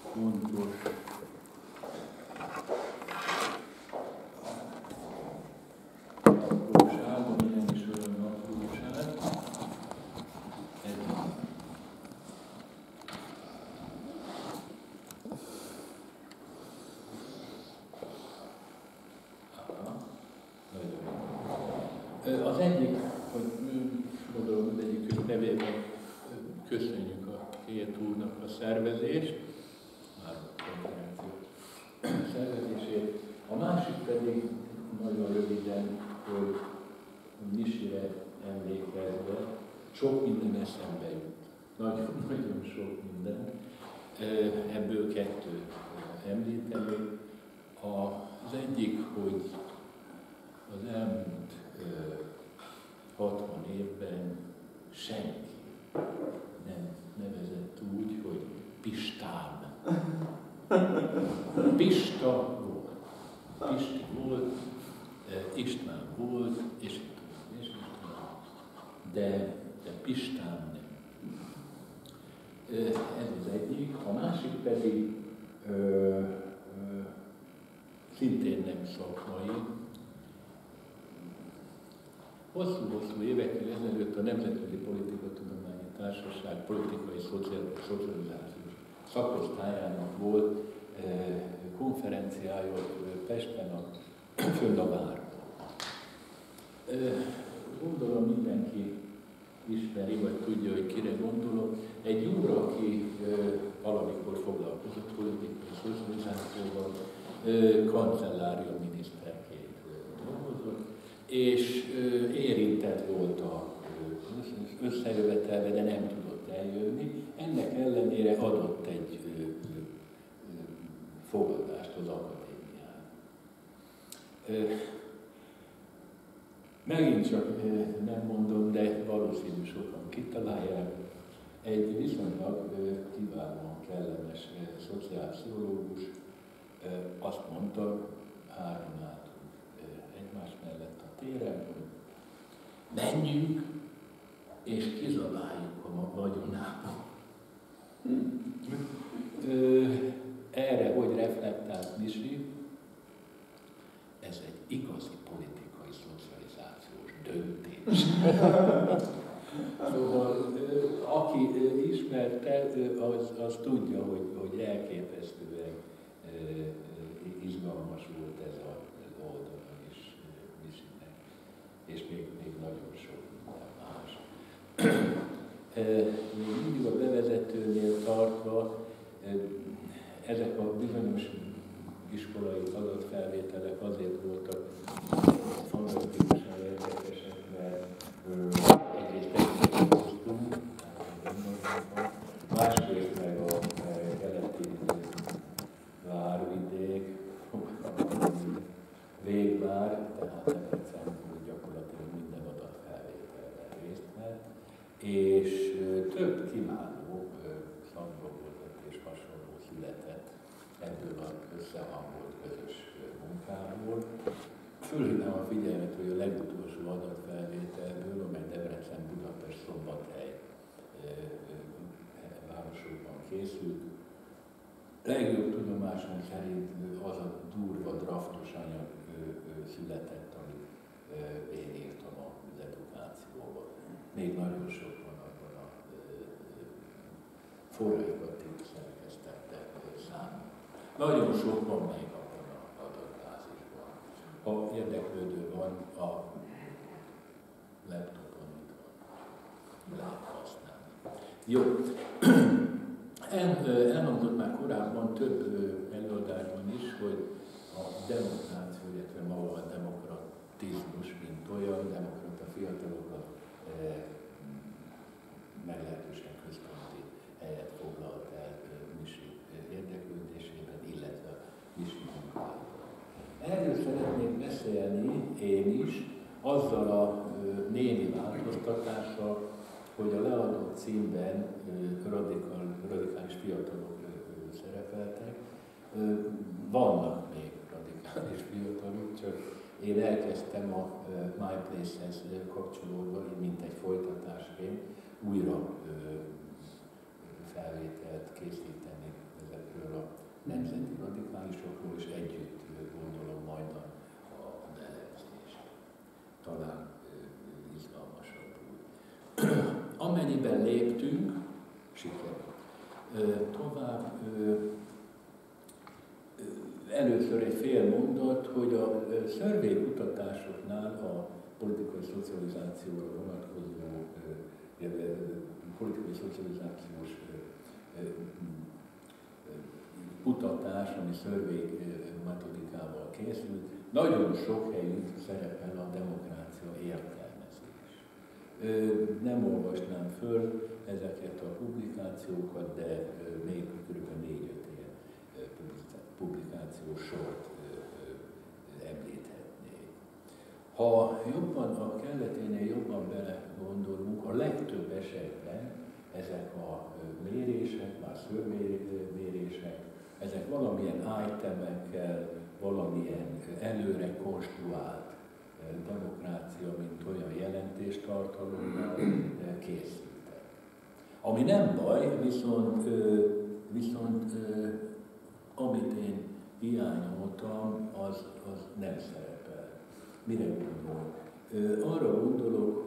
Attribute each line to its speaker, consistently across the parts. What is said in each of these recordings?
Speaker 1: fontos apróság, ami nem is olyan apróság. Az egyik, hogy gondolom, az egyik nevében köszönjük a két úrnak a szervezést, már a konferencia szervezését. A másik pedig nagyon röviden, hogy Misire emlékezve sok minden eszembe jut. Nagyon sok minden. Ebből kettőt említeni. Az egyik, hogy az elmúlt 60 évben senki nem nevezett úgy, hogy Pistán. Pista volt. Pisti volt, István volt, és de Pistán nem. Ez az egyik. A másik pedig szintén nem szakmai. Hosszú-hosszú évekkel ezelőtt a Nemzetközi Politikatudományi Társaság politikai szocializációs szakosztályának volt konferenciája Pesten, fönn a várban. Gondolom mindenki ismeri, vagy tudja, hogy kire gondolok. Egy úr, aki valamikor foglalkozott politikai szocializációval, kancellária miniszterként dolgozott, és érintett volt az összejövetelbe, de nem tudott eljönni. Ennek ellenére adott egy fogadást az akadémián. Megint csak nem mondom, de valószínű sokan kitalálják. Egy viszonylag kiválóan kellemes szociálpszichológus azt mondta, hárman álltunk egymás mellett a téren, hogy menjünk és kizabáljuk a vagyonába. Erre hogy reflektált Misi? Ez egy igazi politikai szocializációs döntés. Szóval aki ismerte, az tudja, hogy elképesztően izgalmas volt ez az oldala is Misinek, és még nagyon sok minden más. Még mindig a bevezetőnél tartva, ezek a bizonyos iskolai adatfelvételek azért voltak fantasztikusan érdekesek, mert egyrészt megfosztunk, másrészt meg a keleti várvidék, végvár, tehát Debrecen gyakorlatilag minden adatfelvételben részt vett, és több kiváló szakdolgozat és hasonló született ebből az összehangolt közös munkából. Fölhívnám a figyelmet, hogy a legutolsó adatfelvételből, amely Debrecen, Budapest, Szombathely városokban készült, legjobb tudomásom szerint az a durva draftos anyag született, amit én írtam az edukációban. Még nagyon sok van abban a forraikat szerkesztettek számon. Nagyon sok van még abban az adatbázisban. Ha érdeklődő van, a laptopon itt van. Lehet használni. Jó. Elmondott már korábban több előadásban is, hogy a demokrácia, illetve maga a demokratizmus, mint olyan, demokrata fiatalokat meglehetősen központi helyet foglalt el Misi érdeklődésében, illetve Misi munkájában. Erről szeretnék beszélni én is, azzal a némi változtatással, hogy a leadott címben radikális fiatalok szerepeltek. Vannak még radikális fiatalok, csak én elkezdtem a My Place-hez kapcsolódva, mint egy folytatásként újra felvételt készíteni ezekről a léptünk, sikerült. Tovább először egy fél mondat, hogy a survey kutatásoknál a politikai szocializációra vonatkozó, politikai szocializációs kutatás, ami survey metodikával készült, nagyon sok helyütt szerepel a demokrácia értelmezés. Nem olvasnám föl ezeket a publikációkat, de még kb. 4-5 ilyen publikációs sort említhetnék. Ha jobban a kelleténél jobban belegondolunk, a legtöbb esetben ezek a mérések, már szőrmérések, ezek valamilyen itemekkel, valamilyen előre konstruált demokrácia, mint olyan jelentéstartalommal készültek. Ami nem baj, viszont amit én hiányoltam, az nem szerepel. Mire gondolok? Arra gondolok,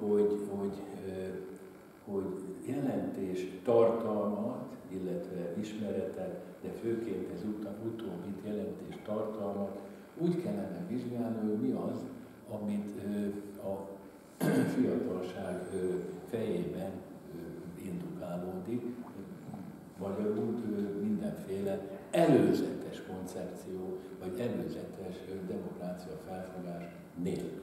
Speaker 1: hogy jelentés tartalmat, illetve ismeretet, de főként ez utóbbit jelentés tartalmat úgy kellene vizsgálni, hogy mi az, amit a fiatalság fejében indukálódik, magyarul mindenféle előzetes koncepció, vagy előzetes demokrácia felfogás nélkül.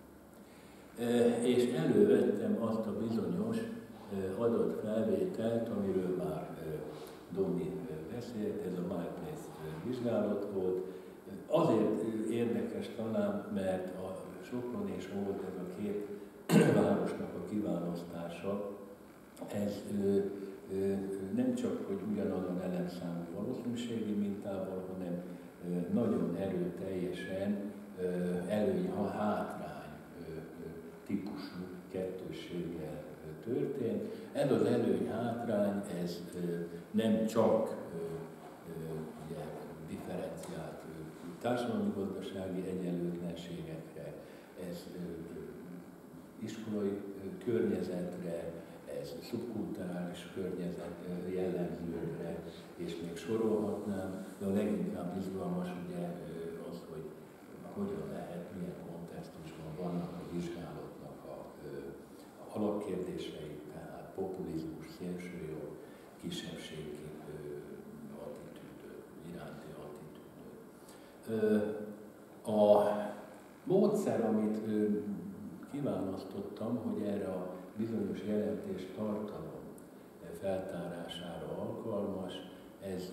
Speaker 1: És elővettem azt a bizonyos adatfelvételt, amiről már Domi beszélt, ez a MyPlace vizsgálat volt. Azért érdekes talán, mert a Sopron és Ólt, ez a két városnak a kiválasztása, ez nem csak, hogy ugyanazon elemszámú valószínűségi mintával, hanem nagyon erőteljesen előny-hátrány típusú kettősséggel történt. Ez az előny-hátrány, ez nem csak ugye, differenciált társadalmi-gazdasági egyenlőtlenségekre, ez iskolai környezetre, ez szubkulturális környezet jellemzőkre, és még sorolhatnám, de a leginkább izgalmas ugye az, hogy hogyan lehet, milyen kontextusban vannak a vizsgálatnak a alapkérdései, tehát populizmus, szélsőjobb, kisebbségi attitűdök, iránti attitűdök. A módszer, amit kiválasztottam, hogy erre a bizonyos jelentés tartalom feltárására alkalmas, ez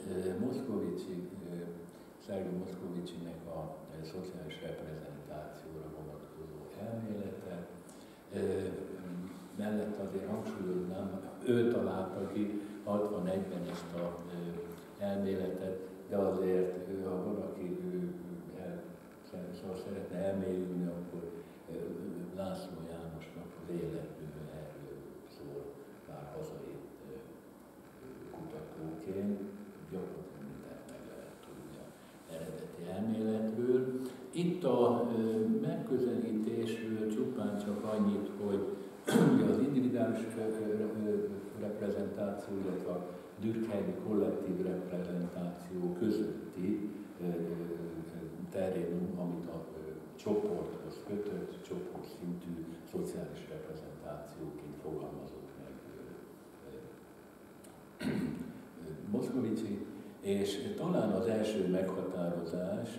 Speaker 1: Szergej Moszkovicsinek a szociális reprezentációra vonatkozó elmélete. Mellett azért hangsúlyoznám, ő találta ki 61-ben ezt az elméletet, de azért, ha valaki szeretne elmélyülni, akkor László Jánosnak az életműve erről szól, már hazai kutatóként, gyakorlatilag mindent meg lehet tudni az eredeti elméletről. Itt a megközelítésről csupán csak annyit, hogy az individuális reprezentáció, illetve a Durkheimi kollektív reprezentáció közötti terénum, amit a csoporthoz kötött, csoportszintű szociális reprezentációként fogalmazott meg Moszkovicsi, és talán az első meghatározás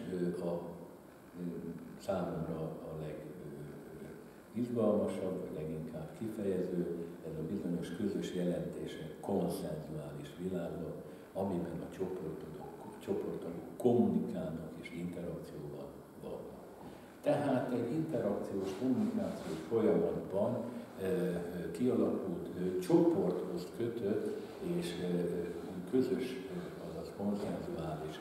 Speaker 1: számomra a legizgalmasabb, vagy leginkább kifejező, ez a bizonyos közös jelentések konszenzuális világa, amiben a csoportok kommunikálnak és interakcióban vannak. Tehát egy interakciós, kommunikációs folyamatban kialakult csoporthoz kötött és közös, azaz konszenzuális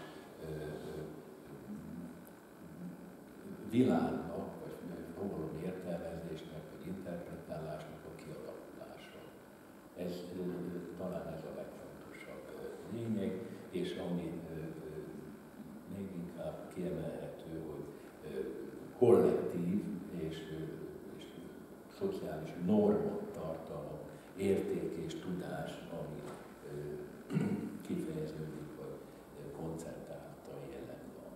Speaker 1: világnak, vagy fogalom értelmezésnek, vagy interpretálásnak a kialakulása. Ez talán ez a legfontosabb lényeg, és ami még inkább kiemelhető, hogy kollektív és szociális norma tartalom érték és tudás, ami kifejeződik, vagy koncentrálta jelen van.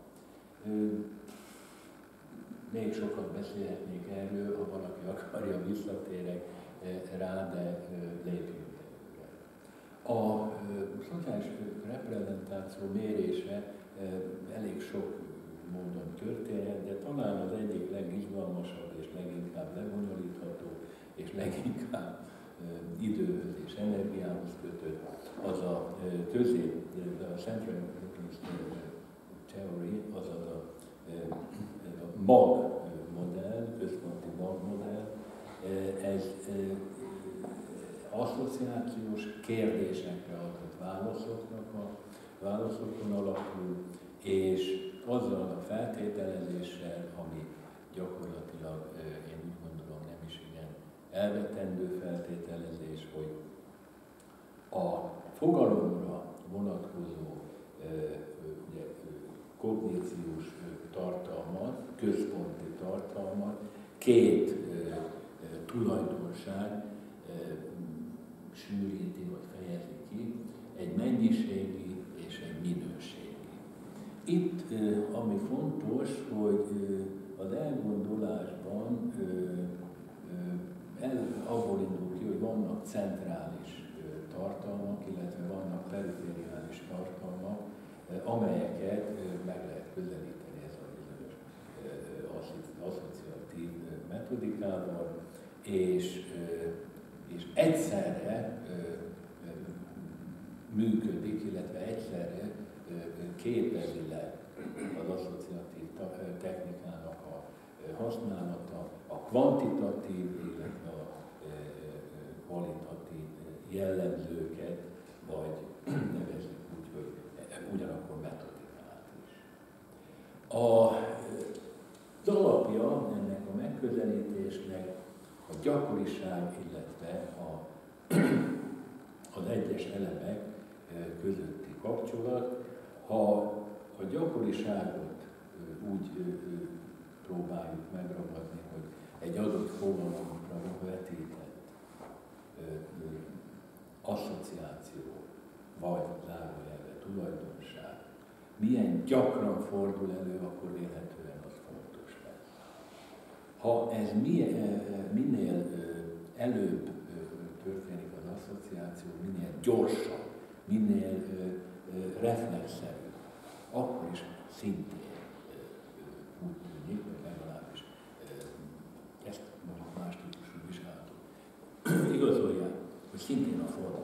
Speaker 1: Még sokat beszélhetnék erről, ha valaki akarja, visszatérek rá, de lépjünk előre. A szociális reprezentáció mérése elég sok módon történhet, de talán az egyik legizgalmasabb és leginkább lebonyolítható és leginkább időhöz és energiához kötött, az a Central Theory, azaz a MAG modell, központi MAG modell, ez asszociációs kérdésekre adott válaszokon alapul, és azzal a feltételezéssel, ami gyakorlatilag én úgy gondolom nem is igen elvetendő feltételezés, hogy a fogalomra vonatkozó kogníciós tartalmat, központi tartalmat két tulajdonság sűríti vagy fejezi ki, egy mennyiségi és egy minőségi. Itt, ami fontos, hogy az elgondolásban abból indul ki, hogy vannak centrális tartalmak, illetve vannak perifériális tartalmak, amelyeket meg lehet közelíteni ez a bizonyos asszociatív metodikával, és egyszerre működik, illetve egyszerre képezi le az asszociatív technikának a használata, a kvantitatív, illetve a kvalitatív jellemzőket, vagy nevezzük úgy, hogy ugyanakkor metodikát is. Az alapja ennek a megközelítésnek a gyakoriság, illetve az egyes elemek közötti kapcsolat. Ha a gyakoriságot úgy próbáljuk megragadni, hogy egy adott fogalomra vetített asszociáció, vagy zárójelbe tulajdonság milyen gyakran fordul elő, akkor vélhetően az fontos lesz. Ha ez minél előbb történik az asszociáció, minél gyorsabb, minél reflexzerű, akkor is szintén úgy tűnik, hogy legalábbis ezt mondjuk más típusú vizsgálatok igazolják, hogy szintén a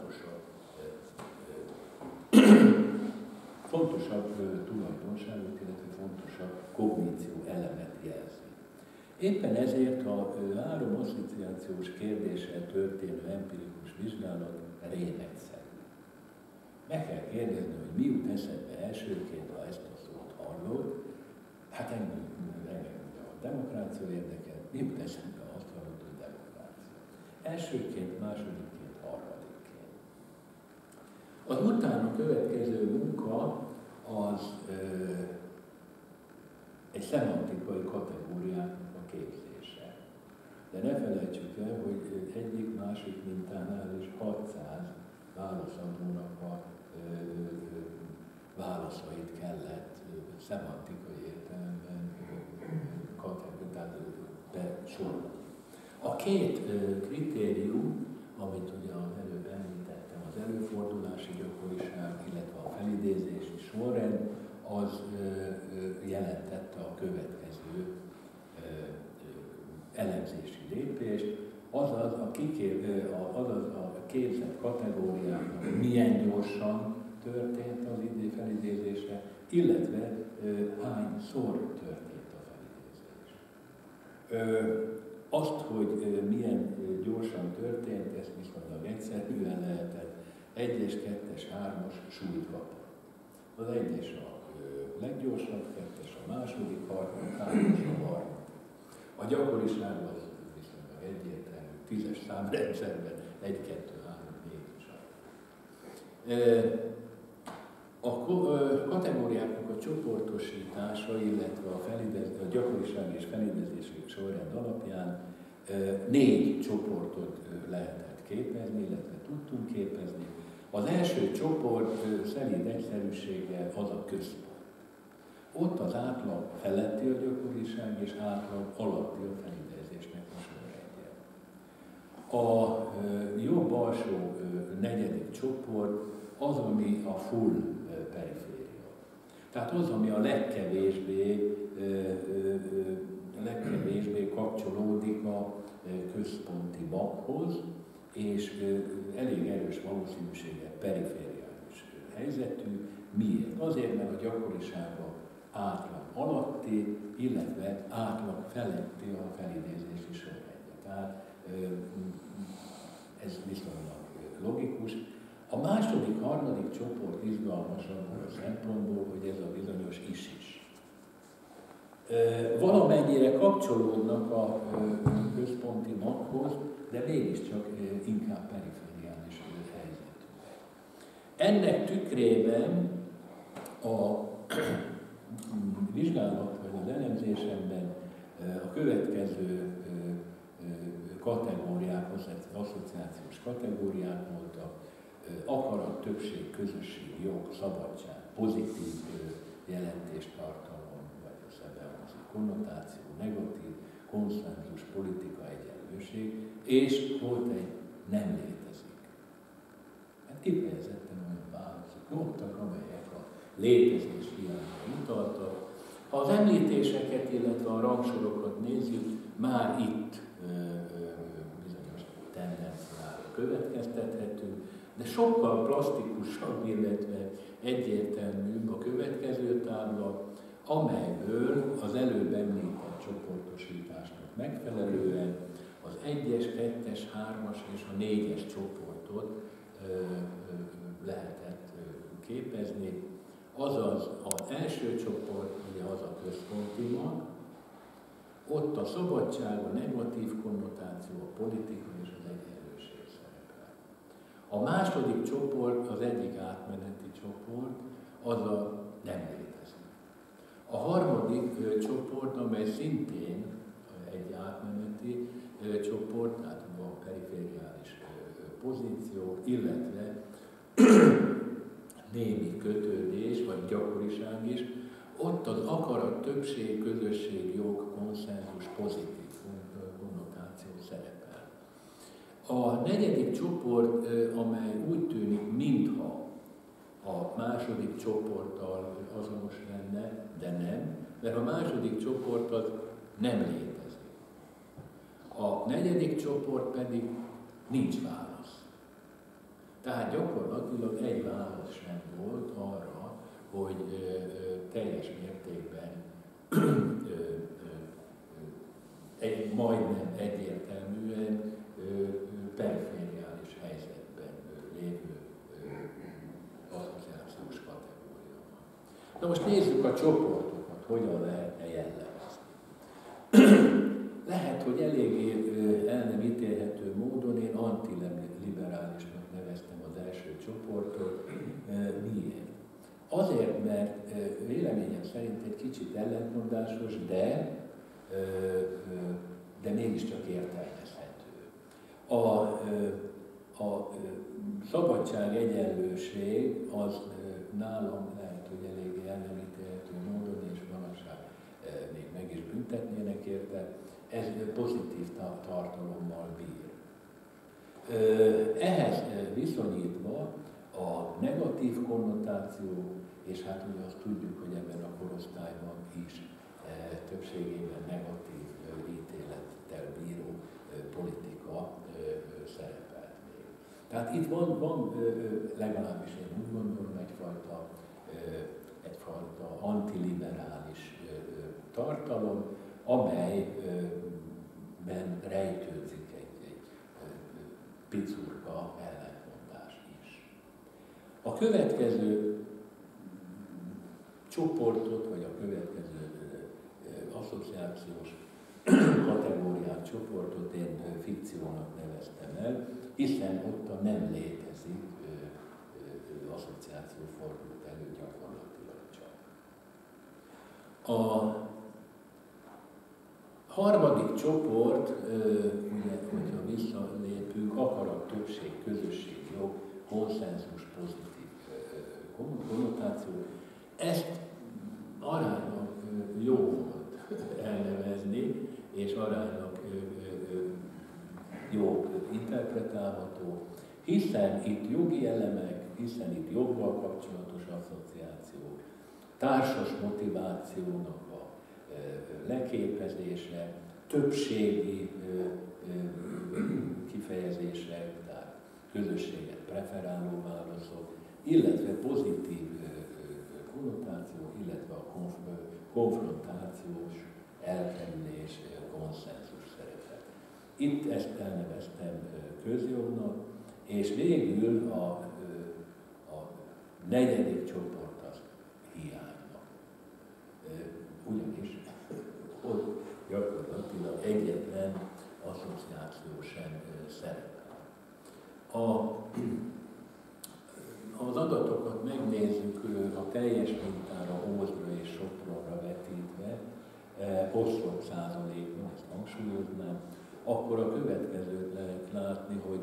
Speaker 1: fontosabb tulajdonságot, illetve fontosabb kogníció elemet jelzi. Éppen ezért a három asszociációs kérdéssel történő empirikus vizsgálat rémegyszerű. Meg kell kérdezni, hogy mi jut eszedbe elsőként, ha ezt a szót hallod. Hát engem a demokrácia érdekel, mi jut eszedbe, ha azt hallod, hogy demokrácia. Elsőként, másodikként, harmadikként. Az utána következő munka az egy szemantikai kategóriának a képzése. De ne felejtsük el, hogy egyik másik mintánál is 600 válaszadónak a válaszait kellett szemantikai értelemben besorolni. A két kritérium, amit ugye előbb említettem, az előfordulási gyakoriság, illetve a felidézési sorrend, az jelentette a következő elemzési lépést, azaz a képzett kategóriáknak milyen gyorsan történt az felidézése, illetve hányszor történt a felidézés. Azt, hogy milyen gyorsan történt, ezt viszonylag egyszerűen lehetett 1-es, 2-es, 3-as súlyt kapni. Az 1-es a leggyorsabb, 2-es a második, 3-as a harmadik. A gyakoriság az viszonylag egyértelmű, 10-es számrendszerben 1, 2, 3, 4 és a kategóriáknak a csoportosítása, illetve a gyakoriság és felidézési sorrend alapján 4 csoportot lehetett képezni, illetve tudtunk képezni. Az első csoport szelíd egyszerűséggel az a központ. Ott az átlag feletti a gyakoriság, és átlag alatti a felidézésnek a sorrendje. A jobb alsó negyedik csoport az, ami a full periféria. Tehát az, ami a legkevésbé kapcsolódik a központi maghoz, és elég erős valószínűséggel perifériális helyzetű. Miért? Azért, mert a gyakorisága átlag alatti, illetve átlag feletti a felidézési sorrendje. Tehát ez viszonylag logikus. A második, harmadik csoport izgalmasabb a szempontból, hogy ez a bizonyos is. Valamennyire kapcsolódnak a központi maghoz, de mégiscsak inkább perifériális helyzetű. Ennek tükrében a vizsgálat vagy az elemzésemben a következő kategóriák, asszociációs kategóriák voltak: akarat, többség, közösség, jog, szabadság, pozitív jelentéstartalom, vagy a szebehangzik konnotáció, negatív, konszenzus, politika, egyenlőség, és volt egy nem létezik. Hát kifejezetten olyan válaszok voltak, amelyek a létezés hiányra utaltak. Ha az említéseket, illetve a rangsorokat nézzük, már itt bizonyos tendenciára következtethetünk, de sokkal plastikusabb, illetve egyértelműbb a következő tábla, amelyből az előbb említett csoportosításnak megfelelően az 1-es, 2-es, 3-as és a 4-es csoportot lehetett képezni. Azaz az első csoport, ugye az a központi mag, ott a szabadság, a negatív konnotáció, a politika és az egyenlőség szerepel. A második csoport, az egyik átmeneti csoport, az a nem létezik. A harmadik csoport, amely szintén egy átmeneti csoport, tehát van perifériális pozíció, illetve némi kötődés, vagy gyakoriság is, ott az akarat, többség, közösség, jog, konszenzus, pozitív konnotáció szerepel. A negyedik csoport, amely úgy tűnik, mintha a második csoporttal azonos lenne, de nem, mert a második csoport az nem létezik. A negyedik csoport pedig nincs válasz. Tehát gyakorlatilag egy válasz sem volt arra, hogy teljes mértékben majdnem egyértelműen perifériális helyzetben lévő asszociációs kategória van. Na most nézzük a csoportokat, hogyan lehetne jellemezni. Lehet, hogy eléggé el nem ítélhető módon én antiliberálisnak neveztem az első csoportot. Miért? Azért, mert véleményem szerint egy kicsit ellentmondásos, de mégiscsak értelmezhető. A szabadság, egyenlőség az nálam lehet, hogy eléggé el nem ítélhető módon, és manapság még meg is büntetnének érte, ez pozitív tartalommal bír. Ehhez viszonyítva a negatív konnotáció, és hát ugye azt tudjuk, hogy ebben a korosztályban is többségében negatív ítélettel bíró politika szerepelt még. Tehát itt van legalábbis én úgy gondolom, egyfajta antiliberális tartalom, amelyben rejtőzik egy picurka ellentmondás is. A következő csoportot, vagy a következő asszociációs kategóriát, csoportot én fikciónak neveztem el, hiszen ott a nem létezik asszociáció fordult elő gyakorlatilag csak. A Harmadik csoport, ugye, hogyha visszalépünk, akarat, többség, közösség, jog, konszenzus, pozitív konnotáció. Ezt aránylag jó volt elnevezni, és aránylag jó interpretálható, hiszen itt jogi elemek, hiszen itt joggal kapcsolatos asszociációk, társas motivációnak a leképezése, többségi kifejezések, tehát közösséget preferáló válaszok, illetve pozitív konnotáció, illetve a konfrontációs elkerülés, konszenzus szerepet. Itt ezt elneveztem közjognak, és végül a negyedik csoport az hiánynak. Ugyanis ott gyakorlatilag egyetlen asszociáció sem szerepel. Az adatokat megnézzük a teljes mintára, Ózdra és Sopronra vetítve, oszlop százalékban, ezt hangsúlyoznám, akkor a következőt lehet látni, hogy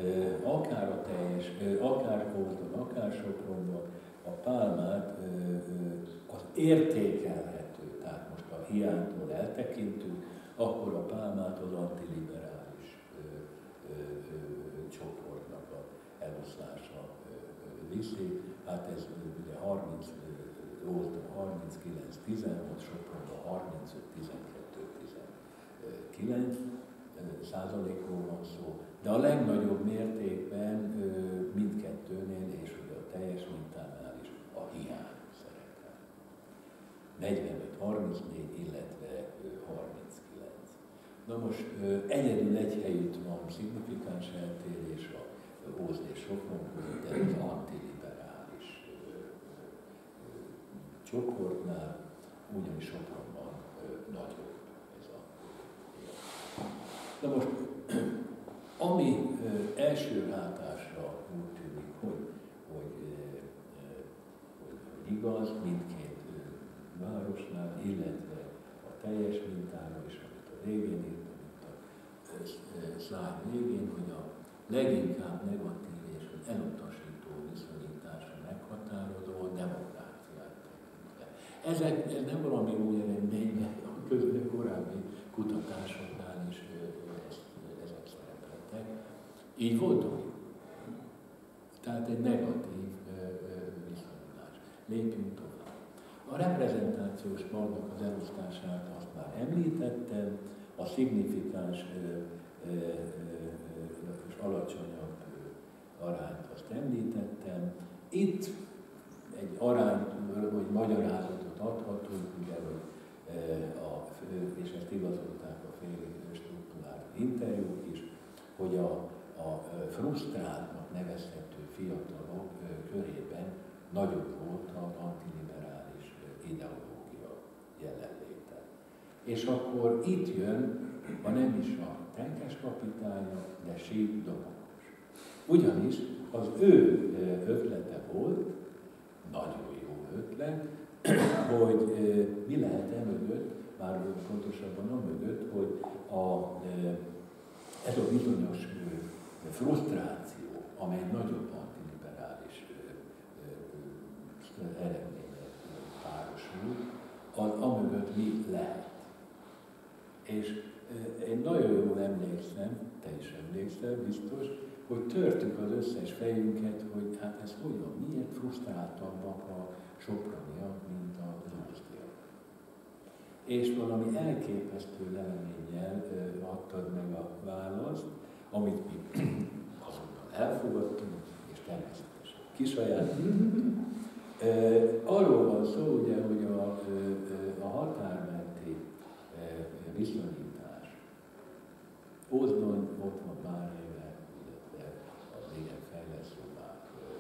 Speaker 1: akár Ózdon, akár Sopronban a pálmát az értékelhető, tehát most a hiánytól eltekintünk, akkor a pálmát az antiliberális csoportnak a eloszlása viszi. Hát ez ugye 30, Ózdon 39-16, Sopronban 35-12-19 százalékról van szó, de a legnagyobb mértékben mindkettőnél és ugye a teljes mintánál is a hiány szerepel. 45-34, illetve 39. Na most egyedül egy helyütt van szignifikáns eltérés a Ózd és Sopron között, de az antiliberális csoportnál, ugyanis Sopronban nagyobb ez a. Na most, ami első látásra úgy tűnik, hogy igaz mindkét városnál, illetve a teljes mintára is, amit a végén írtam, itt a szlájd végén, hogy a leginkább negatív és elutasító viszonyításra meghatározó a demokráciát tekintve. Ez nem valami új eredmény, mert a korábbi kutatásoknál is ezek szerepeltek. Így voltunk. Tehát egy negatív viszonyulás. Lépjünk tovább. A reprezentációs magnak az elosztását azt már említettem, a szignifikáns és alacsonyabb arányt azt említettem. Itt egy arányt, vagy magyarázatot adhatunk, ugye, hogy és ezt igazolták a félig struktúrált interjúk is, hogy a frusztráltnak nevezhető fiatalok körében nagyobb volt az antiliberális ideológia jelenléte. És akkor itt jön, ha nem is a tenkes kapitánya, de Sík Domokos. Ugyanis az ő ötlete volt, nagyon jó ötlet, hogy mi lehet emögött, már pontosabban amögött, hogy ez a bizonyos frusztráció, amely nagyobb antiliberális eredménye párosul, az amögött mi lehet. És én nagyon jól emlékszem, te is emlékszel biztos, hogy törtük az összes fejünket, hogy hát ez hogyan, miért frusztráltabbak a soproniak, mint a ózdiak. És valami elképesztő leleményel adtad meg a választ, amit mi azonnal elfogadtunk, és természetesen kisajátítottunk. Arról van szó, ugye, hogy a határmenti viszonyítás. Ózdon ott van pár éve, illetve az igen fejlesztő már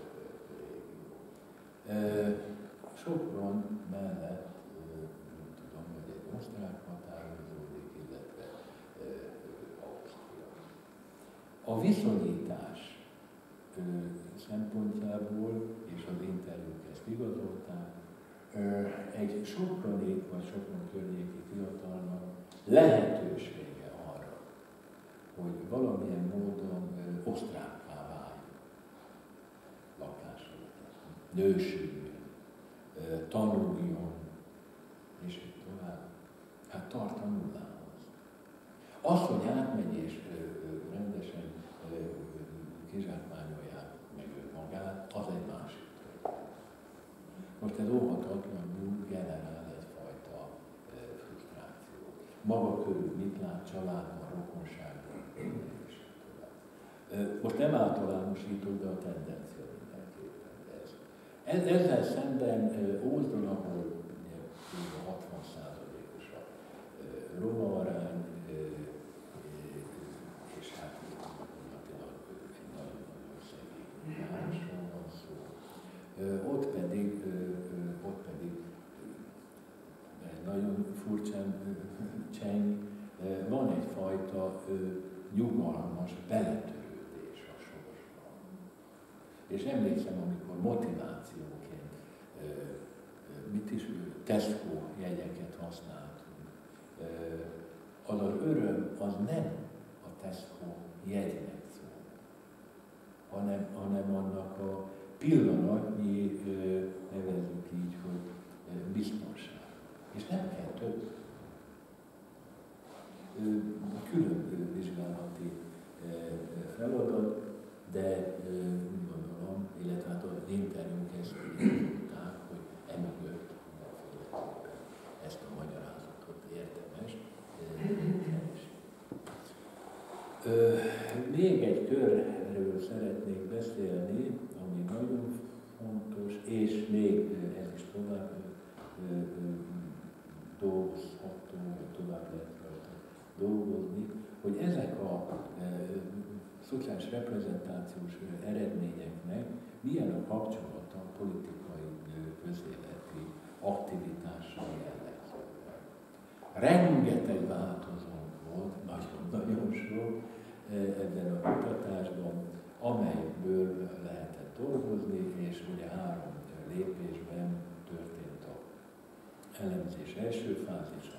Speaker 1: régió. Sopron mellett, nem tudom, hogy egy osztrák határozódik, illetve Ausztria. A viszonyítás szempontjából, és az interjúk ezt igazolták, egy soproni vagy Sopron környéki fiatalnak lehetősége arra, hogy valamilyen módon osztrákká váljon, lakásra, nősüljön, tanuljon, és így tovább. Hát tart a nullához. Az, hogy átmegy és rendesen kizsákmányolják meg ő magát, az egy másik történet. Most ez óhatatlanul generál egyfajta frusztrációt. Maga körül mit lát, családban, rokonságban, és tovább. Most nem általánosítok, de a tendencia mindenképpen ez. Ezzel szemben Ózdon, ahol a 60%-os a roma arány, és hát gyakorlatilag egy nagyon-nagyon szegény városról van szó. Ott pedig nagyon furcsán cseng, van egyfajta nyugalmas beletörődés a sorsban. És emlékszem, amikor motivációként Tesco jegyeket használtunk, az az öröm az nem a Tesco jegynek szól, hanem annak a pillanatnyi, nevezzük így, hogy biztonság. És nem kell több. Külön vizsgálati feladat, de úgy gondolom, illetve hát az interjúk ezt mondták, hogy emögött ezt a magyarázatot érdemes keresni. Még egy körről szeretnék beszélni, ami nagyon fontos, és még ez is tovább dolgozható, vagy tovább lehet rajta dolgozni, hogy ezek a szociális reprezentációs eredményeknek milyen a kapcsolata a politikai közéleti aktivitással jellemzően. Rengeteg változónk volt, nagyon sok ebben a kutatásban, amelyből lehetett dolgozni, és ugye 3 lépésben történt a elemzés első fázisa.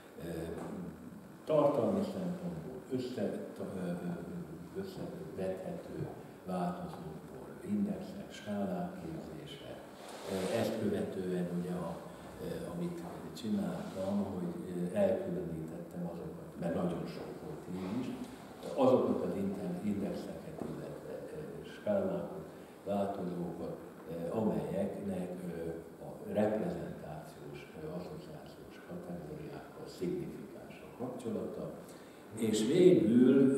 Speaker 1: Tartalmi szempontból összevethető változókból indexek, skálák képzése. Ezt követően ugye, amit csináltam, hogy elkülönítettem azokat, mert nagyon sok volt így is, azokat az indexeket, illetve skálákat, változókat, amelyeknek a reprezentációs, asszociációs kategóriákkal szignifikáns a kapcsolata, és végül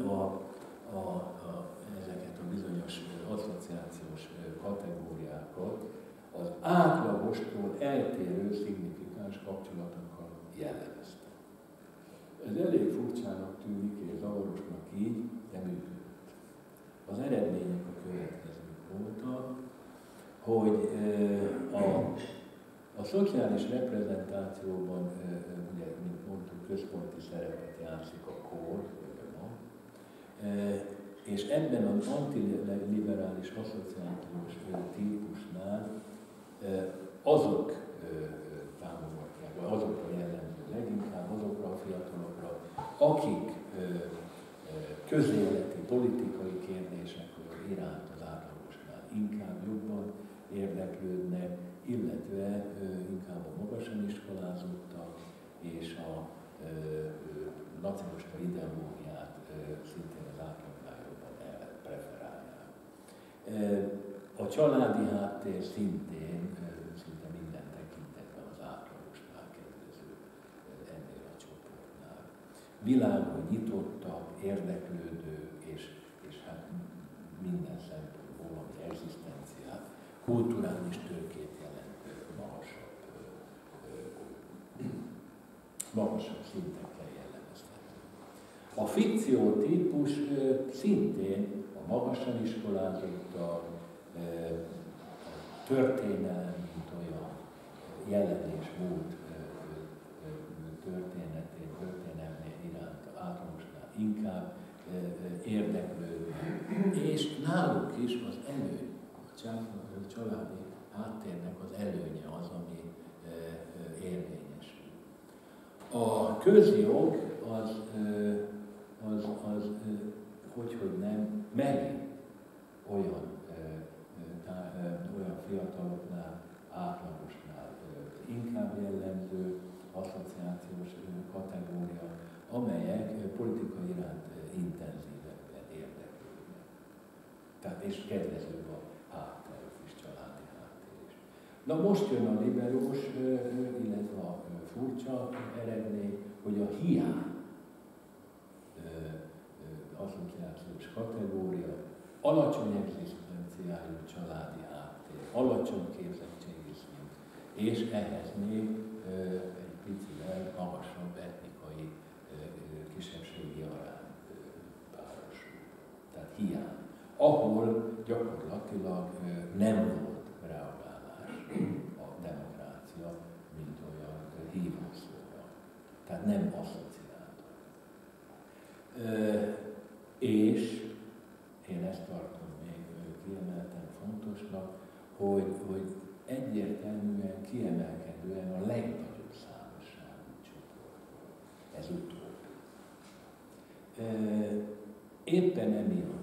Speaker 1: ezeket a bizonyos asszociációs kategóriákat az átlagostól eltérő szignifikáns kapcsolatokkal jellemezte. Ez elég furcsának tűnik és zavarosnak így, de működött. Az eredmények a következők voltak, hogy a szociális reprezentációban, ugye, mint mondtuk, központi szerepet játszik a kor, és ebben az antiliberális asszociációs típusnál azok támogatják, vagy azokra jellemző leginkább, azokra a fiatalokra, akik közéleti, politikai kérdésekről iránt az átlagosnál inkább jobban érdeklődnek, illetve inkább a magasan iskolázottak és a nacionalista ideológiát szintén az átlagnál jobban preferálják. A családi háttér szintén szinte minden tekintetben az átlagosnál kedvező ennél a csoportnál. Világon nyitottak, érdeklődők és hát minden szempontból, ami egzisztenciát, kulturális tőkét jelentő magasabb szintekkel jellemezhető. A fikciótípus szintén a magasan iskolázottak, történelem, mint olyan jelen és múlt történelmi iránt átlagosnál inkább érdeklődő, és náluk is az előny, a családi háttérnek az előnye az, ami érvényesül. A közjog asszociációs kategória, amelyek politika iránt intenzívebben érdeklődnek. Tehát és kedvezőbb a hátterük is, családi háttér is. Na most jön a liberós, illetve a furcsa eredmény, hogy a hiány asszociációs kategória, alacsony egzisztenciájú családi háttér, alacsony képzettségi szint, és ehhez még egy picivel magasabb etnikai kisebbségi arány párosul. Tehát hiány. Ahol gyakorlatilag nem volt reagálás a demokrácia, mint olyan hívószóra. Tehát nem asszociálta. És én ezt tartom még kiemelten fontosnak, hogy egyértelműen, kiemelkedően a legnagyobb számosságú csoport. Ez utóbbi. Éppen emiatt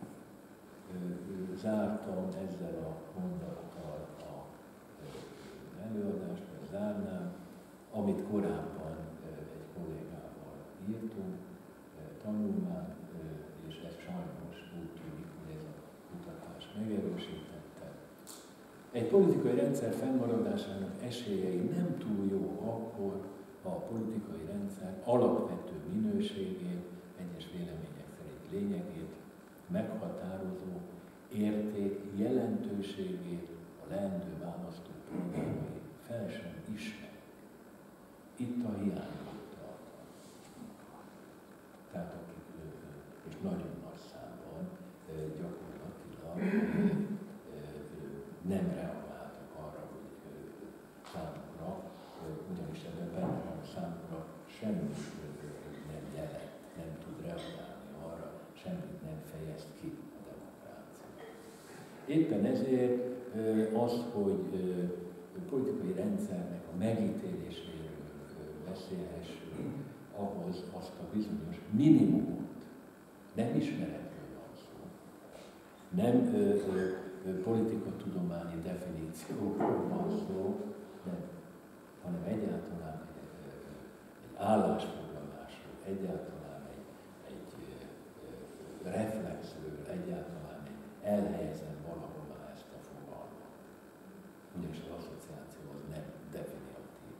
Speaker 1: zártam ezzel a mondattal az előadást, vagy zárnám, amit korábban egy kollégával írtunk, tanulmány, és ez sajnos úgy tűnik, hogy ez a kutatás megerősítette. Egy politikai rendszer fennmaradásának esélyei nem túl jó akkor, ha a politikai rendszer alapvető minőségét, egyes vélemények szerint lényegét, meghatározó érték jelentőségét a leendő választópolgárai fel sem ismerik. Itt a hiányot tartanak. Tehát akik, és nagyon nagy számban gyakorlatilag nem reagáltak arra, hogy számukra, ugyanis ebben benne van, számukra semmi nem jelent, nem tud reagálni arra, semmit nem fejez ki a demokrácia. Éppen ezért az, hogy politikai rendszernek a megítéléséről beszélhessünk, ahhoz azt a bizonyos minimumot, nem ismeretről van szó, nem politikatudományi definíciókról van szó, hanem egyáltalán egy állásfoglalásról, egyáltalán egy reflexről, egyáltalán elhelyezem valahová ezt a fogalmat. Ugyanis az asszociáció az nem definitív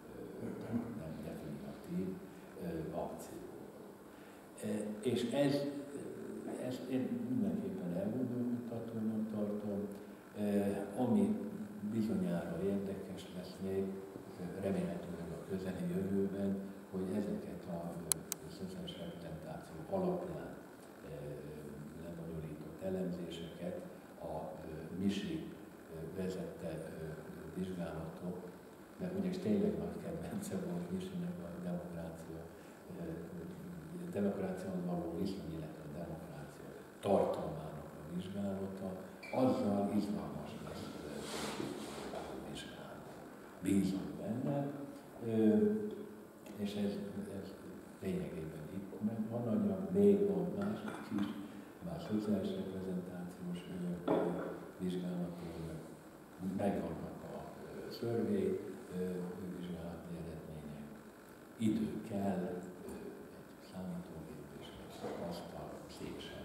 Speaker 1: akció. És ezt én mindenképpen elgondolkodtatónak tartom, ami bizonyára érdekes lesz még, remélhetőleg a közeli jövőben, hogy ezeket a szociális reprezentáció alapján lebonyolított elemzéseket a MISI vezette vizsgálatok, mert ugyanis tényleg nagy kedvence volt MISI-nek a demokráciához való viszony, illetve a demokrácia tartalmának a vizsgálata, azzal izgalmas lesz vizsgálni. Bízom benne, és ez lényegében itt van anyag, még van másik is, már szociális reprezentációs vizsgálatok, megvannak a szörvény vizsgálati eredmények. Idő kell, egy számítógép és egy asztal széksen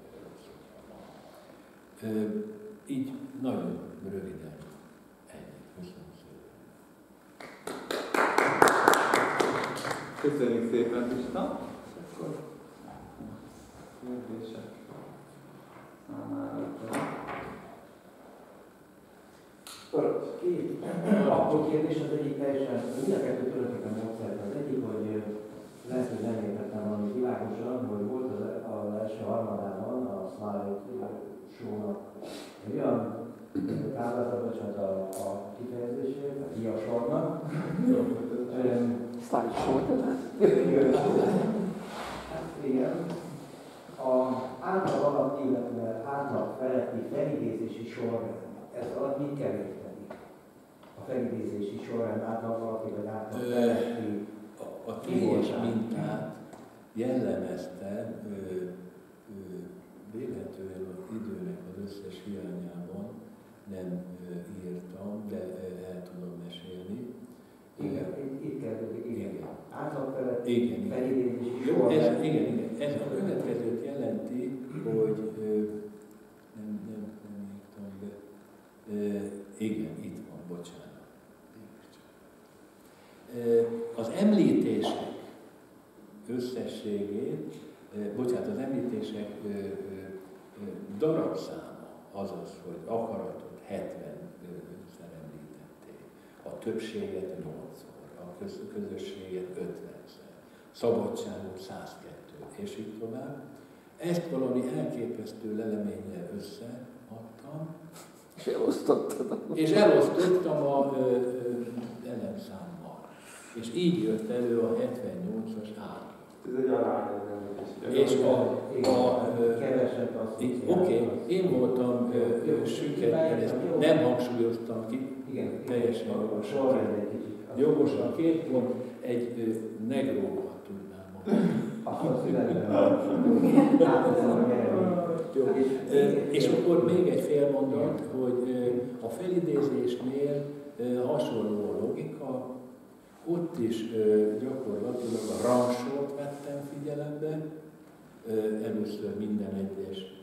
Speaker 1: így nagyon röviden ennyi. Köszönöm szépen.
Speaker 2: Köszönjük szépen, Pista. Akkor kérdések számára.
Speaker 3: Két apró kérdés, az egyik teljesen, mind a kettő tulajdonképpen módszert. Az egyik, hogy lesz, hogy nem értettem valami világosan, hogy volt az első harmadában a Smile Show-nak egy olyan táblázat, bocsánat a kifejezésért, a diasornak.
Speaker 4: Slide show,
Speaker 3: igen. Az átlag alatt, illetve átlag feletti felidézési sorrend. Ez alatt mit kell érteni? A felidézési sorrend átlag alatti vagy átlag feletti?
Speaker 1: A teljes mintát jellemezte vélhetően az időnek az összes hiányában, nem írtam, de el tudom mesélni.
Speaker 3: Igen, itt kezdődik, igen.
Speaker 1: Igen.
Speaker 3: felidézési
Speaker 1: Jó,
Speaker 3: sorrend.
Speaker 1: igen. Ez a következőt jelenti, hogy nem írtam be. Igen, itt van, bocsánat. Az említések összességét, az említések darabszáma, azaz, hogy akaratot 70-szer említették, a többséget 8-szor, a közösséget 50-szer, szabadságot 102, és így tovább. Ezt valami elképesztő leleménnyel összeadtam, és elosztottam a elemszámmal. És így jött elő a 78-as átlag.
Speaker 2: Ez egy arány.
Speaker 1: És
Speaker 3: keveset azt
Speaker 1: oké, én voltam süket, nem hangsúlyoztam ki, teljesen jogosan 2 pont, egy negróval tudnám mondani.
Speaker 3: Azt a születben
Speaker 1: És akkor még egy fél mondat, hogy a felidézésnél hasonló a logika, ott is gyakorlatilag a rangsort vettem figyelembe, először minden egyes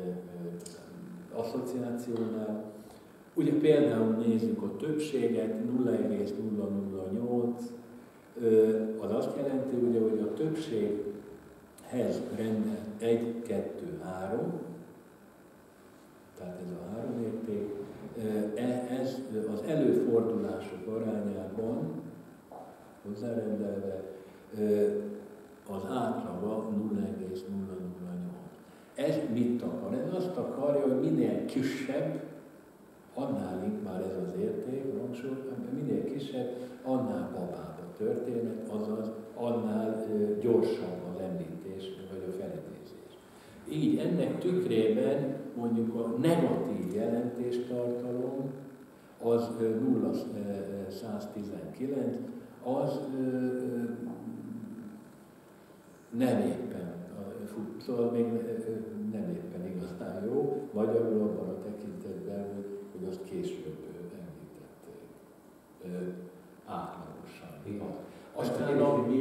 Speaker 1: asszociációnál. Ugye például nézzük a többséget, 0,008, az azt jelenti, ugye, hogy a többséghez rendel 1, 2, 3, tehát ez a 3 érték, ez az előfordulások arányában hozzárendelve az átlaga 0,008. Ez mit akar? Ez azt akarja, hogy minél kisebb, annál már ez az érték, minél kisebb, annál babább a történet, azaz annál gyorsabb az említés vagy a felidézés. Így ennek tükrében mondjuk a negatív jelentéstartalom az 0,119, az nem éppen, szóval még nem éppen igazán jó, magyarul abban a tekintetben, hogy azt később említették átlagosan. Aztán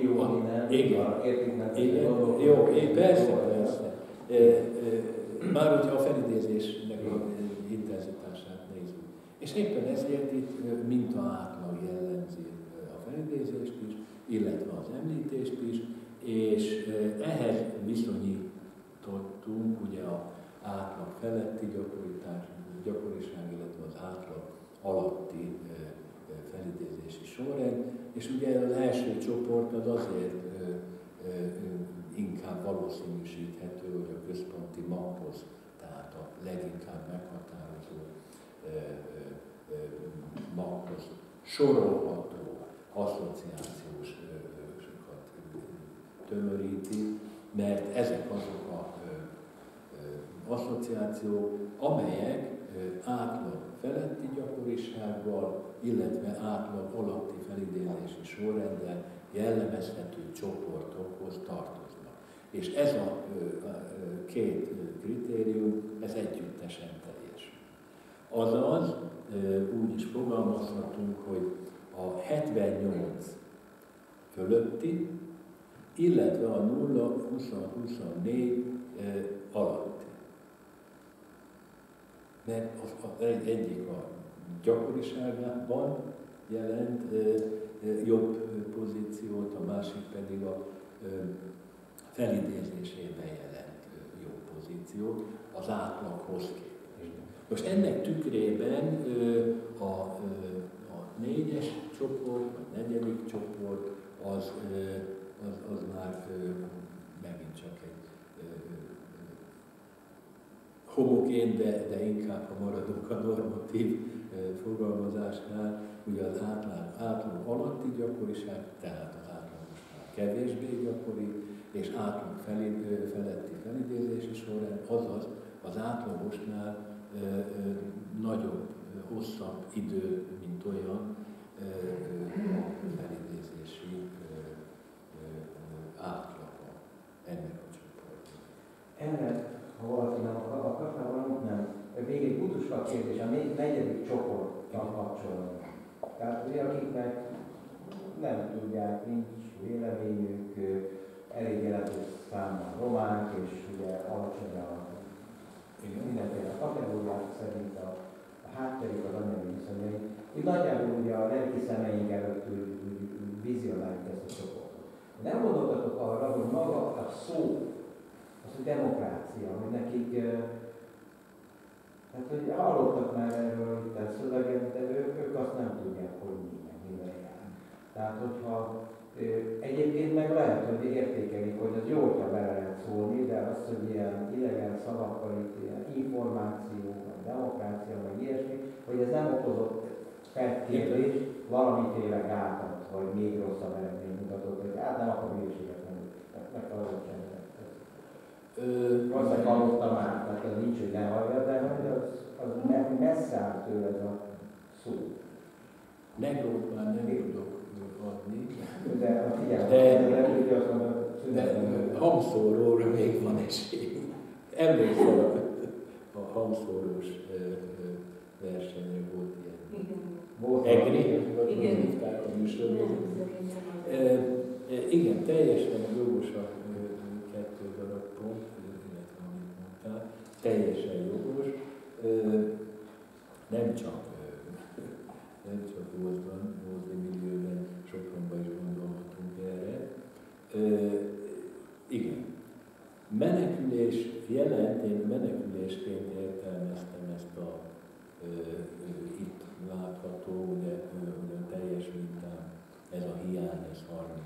Speaker 1: persze. Már hogyha a felidézésnek a intenzitását nézzük. És éppen ezért itt minta átlag jellemzi a felidézést is, illetve az említést is, és ehhez viszonyítottunk ugye az átlag feletti gyakoriság, illetve az átlag alatti felidézési sorrend, és ugye az első csoport az azért inkább valószínűsíthető, hogy a központi maghoz, tehát a leginkább meghatározó maghoz sorolható asszociációs tömöríti, mert ezek azok az asszociációk, amelyek átlag feletti gyakorisággal, illetve átlag alatti felidézési sorrenddel jellemezhető csoportokhoz tartoznak. És ez a két kritérium, ez együttesen teljes. Azaz, úgy is fogalmazhatunk, hogy a 78 fölötti, illetve a 0-20-24 alatti. Mert az egyik a gyakoriságában jelent jobb pozíciót, a másik pedig a felidézésében jelent jobb pozíciót az átlaghoz képest. Most ennek tükrében a 4-es csoport, a 4. csoport az már megint csak egy homogén, de inkább, ha maradunk a normatív fogalmazásnál, ugye az átlag alatti gyakoriság, tehát az átlagosnál kevésbé gyakori, és átlag feletti felidézési sorrend, azaz az átlagosnál nagyobb, hosszabb idő, mint olyan felidézési átlaga ennek a csoportnak.
Speaker 3: Erre, ha valaki nem akarná valamit, nem. Még egy utolsó kérdés, a 4. csoporttal kapcsolatban. Tehát ugye akiknek nem tudják, nincs véleményük, elég jelentős számban románk, és ugye alacsony a mindenféle kategóriák szerint a hátterük, az anyagi viszonyai. Úgy nagyjából ugye a lelki szemeink előtt úgy vizionáljuk ezt a csoportot. Nem gondoltatok arra, hogy maga a szó, az a demokrácia, hogy nekik, hát hogy hallottak már erről itt a szövegen, de ők azt nem tudják, hogy mivel jár. Tehát, hogyha egyébként meg lehet, hogy értékelik, hogy az jó, hogyha bele lehet szólni, de az, hogy ilyen idegen szavakkal, itt ilyen információ, vagy demokrácia, vagy ilyesmi, hogy ez nem okozott felkérdés, valamiféle gátat, vagy még rosszabb eredményt mutatott, hogy hát nem akar hülyeséget megtalálni semmit. Azt hallottam már, tehát az nincs, hogy ne hallja, de az messze áll tőle ez a szó.
Speaker 1: Negrót már nem tudok adni, de hangszóróra még van esély. Emlékszem, a hangszórós versenyen volt ilyen. Egri, vagy hívták a műsorban. Igen, teljesen jogos a 2 darab pont, illetve amit mondtál, teljesen jogos. Nem csak Ózdban, Ózdi millióben, Sopronban is gondolhatunk erre. Igen. Menekülés jelent, én menekülésként értelmeztem ezt a itt látható, ugye a teljes mintán ez a hiány, ez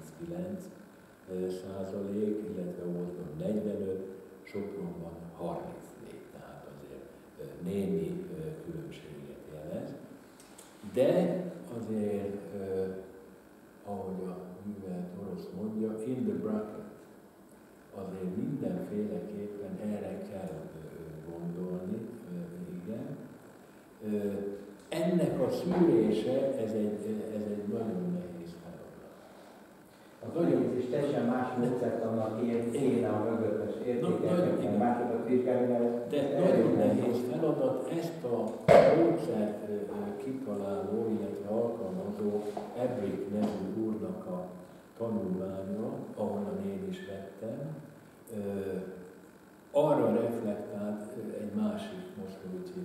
Speaker 1: 39%, illetve Ózdon 45, Sopronban 34, tehát azért némi különbséget jelez. De azért, ahogy a művelt orosz mondja, in the bracket, azért mindenféleképpen erre kell gondolni, igen. Ennek a szűrése, ez egy nagyon nehéz feladat.
Speaker 3: Az nagyon is teljesen más módszert annak kéne a mögöttes értékelni, másokat vizsgálni.
Speaker 1: De nagyon nehéz feladat, ezt a módszert kitaláló, illetve alkalmazó Ebrick nevű úrnak a tanulmánya, ahonnan én is vettem, arra reflektált egy másik Moszkoviczi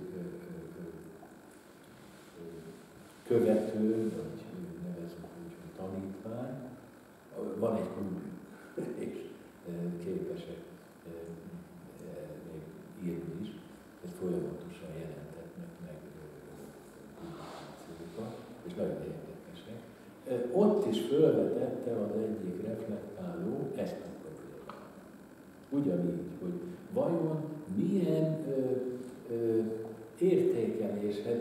Speaker 1: követő, vagy nevezünk úgy, hogy tanítvány. Van egy klubjuk, és képesek még írni is, ezt folyamatosan jelentetnek meg publikációkat, és nagyon érdekesek. Ott is felvetette az egyik reflektáló ezt a problémát. Ugyanígy, hogy vajon milyen értékeléshez,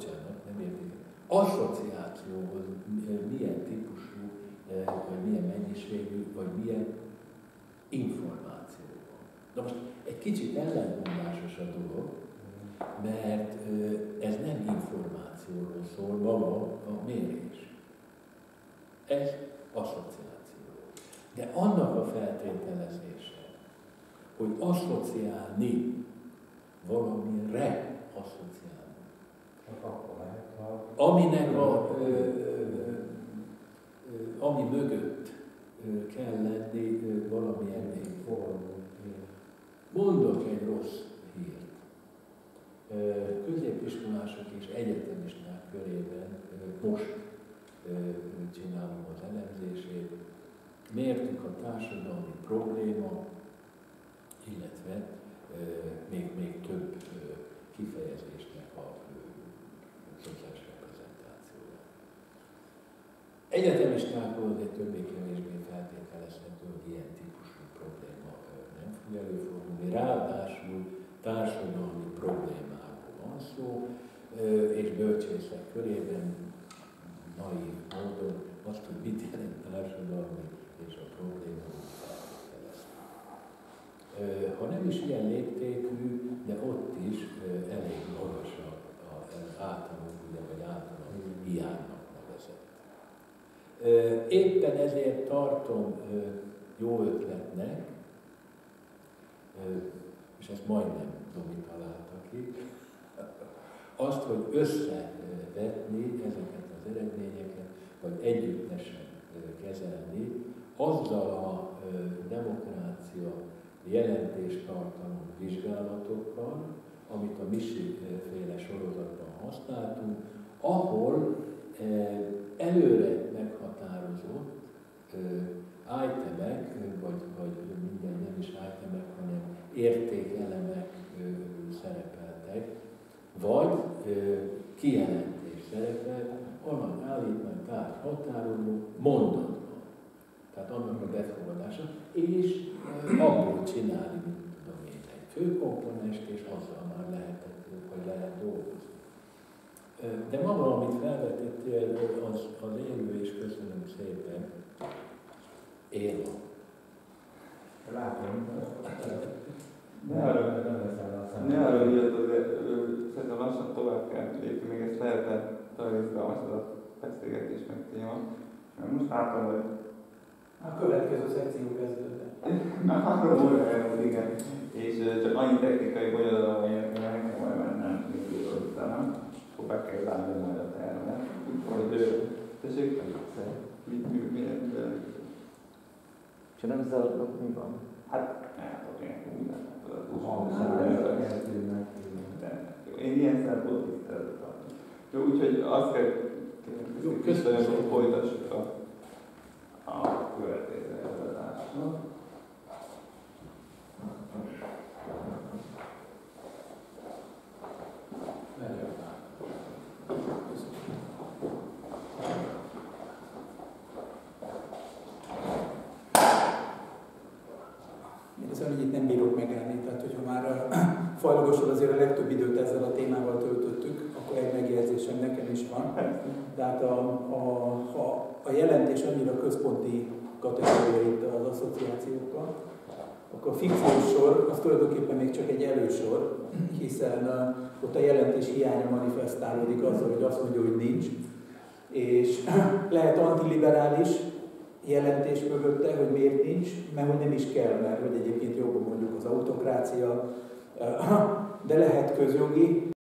Speaker 1: asszociációhoz milyen típusú, vagy milyen mennyiségű, vagy milyen információ van. Na most egy kicsit ellentmondásos a dolog, mert ez nem információról szól maga a mérés. Ez asszociáció. De annak a feltételezése, hogy asszociálni valamire asszociálni. Aminek ami mögött kell lenni valamilyen forró. Mondok egy rossz hírt. Középiskolások és egyetemisták körében most csinálom az elemzését. Mértük a társadalmi probléma, illetve még több kifejezésnek a szociális reprezentációja. Egyetemistákról azért többé-kevésbé feltételezhető, hogy ilyen típusú probléma nem fog előfordulni. Ráadásul társadalmi problémáról van szó, és bölcsészek körében naív módon azt, hogy mit jelent társadalmi és a probléma feltételezhető. Ha nem is ilyen léptékű, de ott is elég magas az általunk, vagy általunk hiánynak nevezett. Éppen ezért tartom jó ötletnek, és ezt majdnem Domi találta ki, azt, hogy összevetni ezeket az eredményeket, vagy együttesen kezelni, azzal a demokrácia jelentéstartalmú vizsgálatokkal, amit a Misi-féle sorozatban használtunk, ahol előre meghatározott itemek, vagy minden nem is itemek, hanem értékelemek szerepeltek, vagy kijelentés szerepel, annak állítmány tárgy határoló mondatban. Tehát annak a befogadása, és abból csinálni, mint tudom én, egy főkomponest, és azzal már lehet dolgozni. De maga, amit felvetettél, az élő, és köszönöm szépen, Éva.
Speaker 3: Látom.
Speaker 2: Ne arra írtad, szerintem lassan tovább kell lépni, még ezt lehetett talán izgalmas az a beszélgetés meg téma. Most látom, hogy
Speaker 4: A következő szekció kezdődött.
Speaker 2: már 3 óra elmúlt, igen. És csak annyi technikai bonyodalom, hogy nekem majd mennem még utána. Akkor be kell zárni majd a termet. Úgyhogy, tessék? Milyen?
Speaker 3: És nem zajlok, mi van?
Speaker 2: Hát, ott én mindent
Speaker 3: Én
Speaker 2: ilyen szempontból tiszteletet adni. Jó, úgyhogy azt kell köszönöm, hogy folytassuk a következő előadásnak.
Speaker 4: Én azt mondom, hogy itt nem bírok megállni, tehát hogyha már fajlagosan azért a legtöbb időt ezzel a témával töltöttük, akkor egy megjegyzésem nekem is van. De hát ha a jelentés annyira központi kategória itt az asszociációkkal, akkor a fikciós sor az tulajdonképpen még csak egy elősor, hiszen ott a jelentés hiánya manifestálódik azzal, hogy azt mondja, hogy nincs, és lehet antiliberális jelentés mögötte, hogy miért nincs, mert hogy nem is kell, mert hogy egyébként jobban mondjuk az autokrácia, de lehet közjogi,